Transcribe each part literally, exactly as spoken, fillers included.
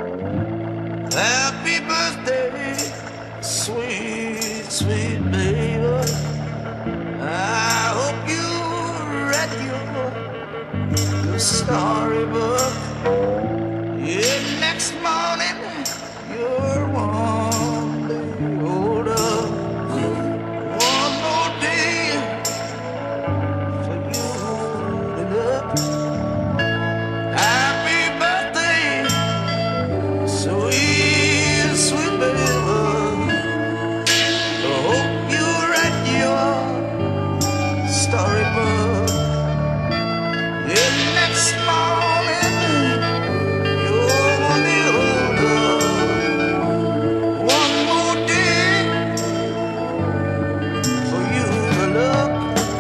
Happy birthday, sweet, sweet baby. I hope you read your, your storybook. Yeah, next morning you're one day older. One more day for you to look. Happy birthday, sweet, sweet baby. I hope you read your storybook. Yeah, next morning you're one day older. One more day for you to look.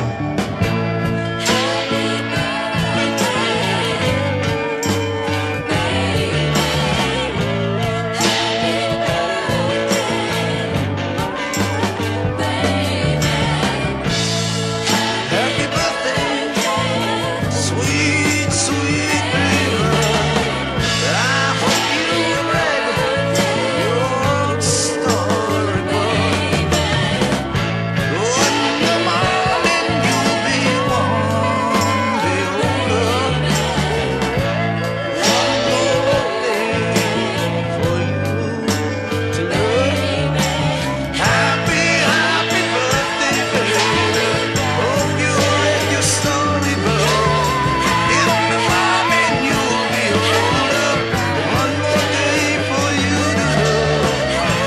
Happy birthday, sweet, sweet baby. I hope you read your storybook. Oh, in the morning you'll be one day older. One more day for you to look. Happy, happy birthday, baby. Hope you read your storybook. In the morning you'll be older. One more day for you to look.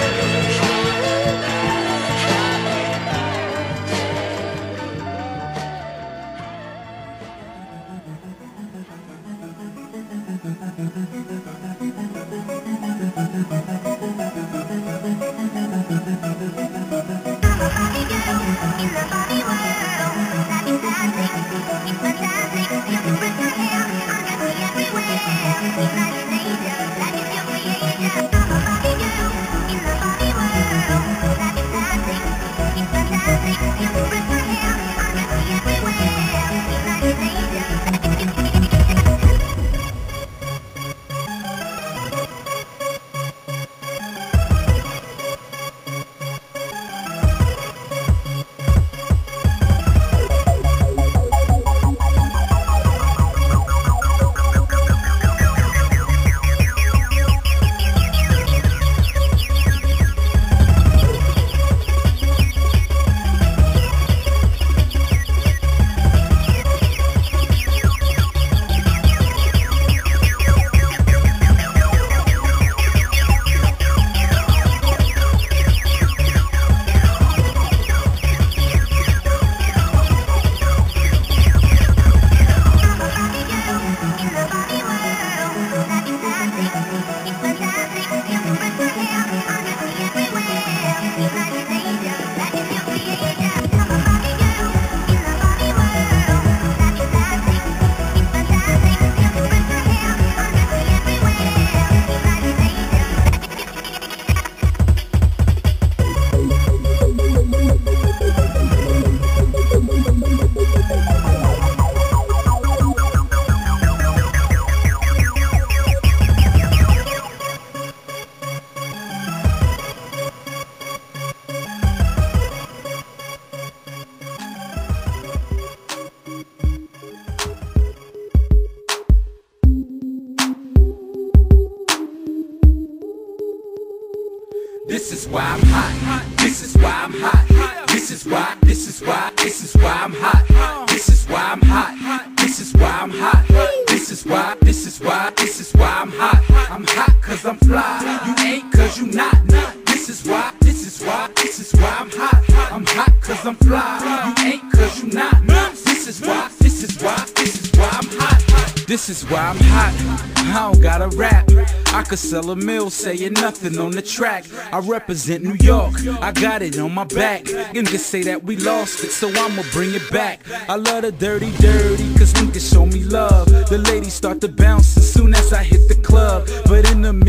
This is why I'm hot. This is why I'm hot. This is why, this is why, this is why I'm hot. This is why I'm hot. This is why I'm hot. This is why, this is why, this is why I'm hot. I'm hot cause I'm fly. You ain't cause you not. This is why, this is why, this is why I'm hot. I'm hot cause I'm fly. You ain't cause you not. This is why, this is why, this is why I'm hot. This is why I'm hot. I don't gotta rap. I could sell a mill saying nothing on the track. I represent New York, I got it on my back. And just say that we lost it, so I'ma bring it back. I love the dirty, dirty, cause we can show me love. The ladies start to bounce as soon as I hit the club. But in the Midwest,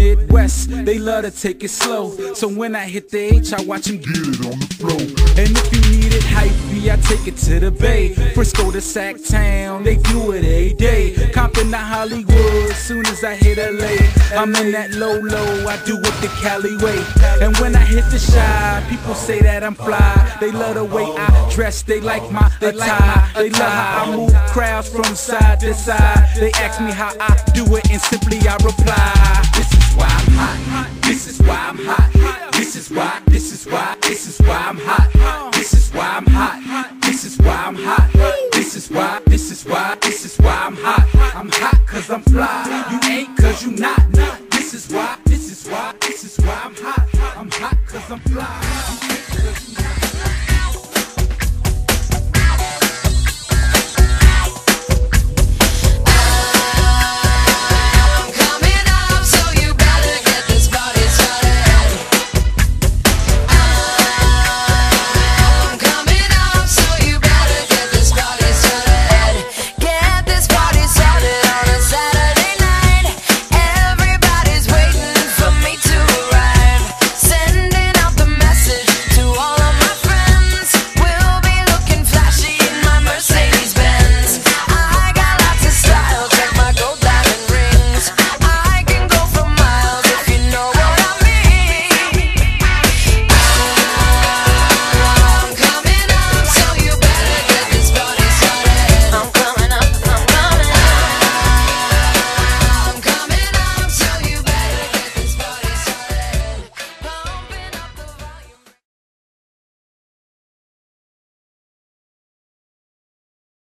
S, they love to take it slow. So when I hit the H, I watch them get it on the floor. And if you need it hypey, I take it to the Bay. Frisco to Sac Town, they do it every day. Compton to Hollywood, soon as I hit L A. I'm in that low low, I do it the Cali way. And when I hit the Shy, people say that I'm fly. They love the way I dress, they like my attire. They love how I move crowds from side to side. They ask me how I do it, and simply I reply, this is why I'm hot. This is why I'm hot. This is why, this is why, this is why I'm hot. This is why I'm hot. This is why I'm hot. This is why, this is why, this is why I'm hot. I'm hot cause I'm fly. You ain't cause you not. This is why, this is why, this is why I'm hot. I'm hot cause I'm fly.